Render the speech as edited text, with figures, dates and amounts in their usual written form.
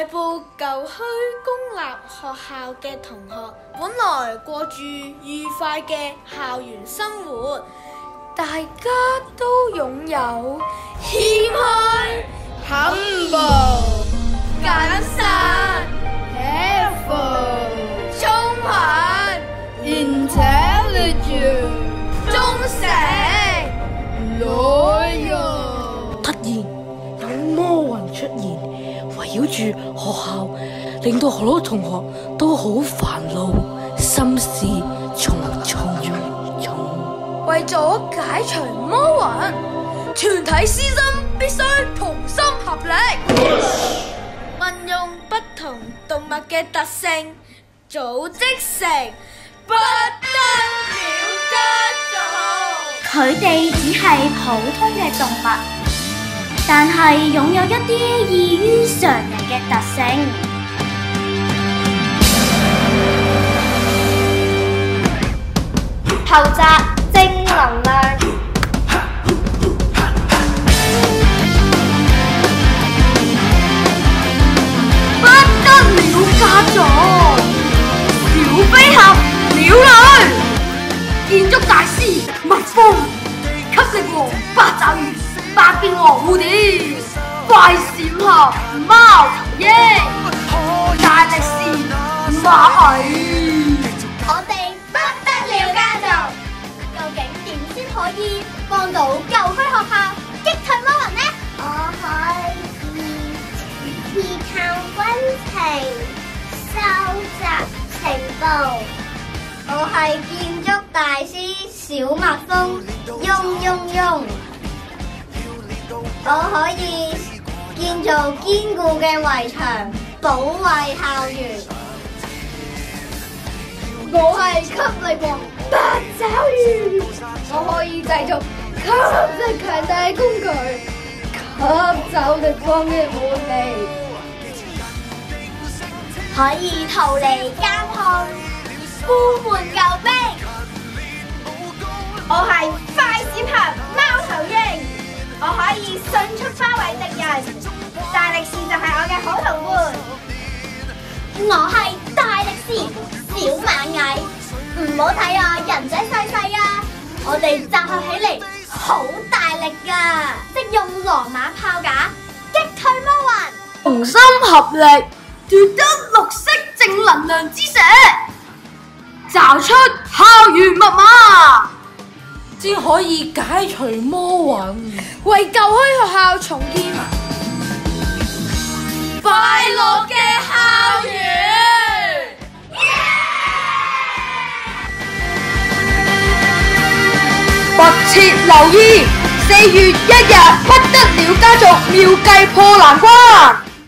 大埔舊墟公立學校嘅同學本來過住愉快嘅校園生活，大家都擁有謙虛、humble、謹慎、careful、聰明、intelligent、忠誠、loyal。 突然有魔雲出現，圍繞住學校，令到好多同學都好煩惱，心事重重。 為咗解除魔雲，團體師生必須同心合力，運用不同動物嘅特性，組織成不得了家族。 佢哋只係普通嘅動物，但係擁有一啲異於常人嘅特性。後集正能量。 不得了家族，小飛俠鳥類，建築大師蜜蜂，吸力王八爪魚，百變王蝴蝶，快閃俠貓頭鷹，大力士螞蟻。 我哋不得了家族，究竟點先可以幫到舊區學校擊退魔雲呢？我可以刺探軍情，收集情報。我係建築大師小蜜蜂，嗡。我可以建造堅固嘅圍牆，保衛校園。我係吸力王八爪魚，我可以製造吸力強大嘅工具，吸走敵方嘅武器，可以逃離監控，呼喚救兵。我係快閃俠貓頭鷹，我可以迅速包圍敵人，大力士就係我嘅好同伴。我係大力士小螞蟻，唔好睇我人仔細細啊！我哋集合起嚟好大力噶，即用羅馬炮架擊退魔雲， 同心合力奪得綠色正能量之石，找出校園密碼， 先可以解除魔雲， 為舊墟學校重建快樂嘅校園。密切留意4月1日不得了家族妙計破難關。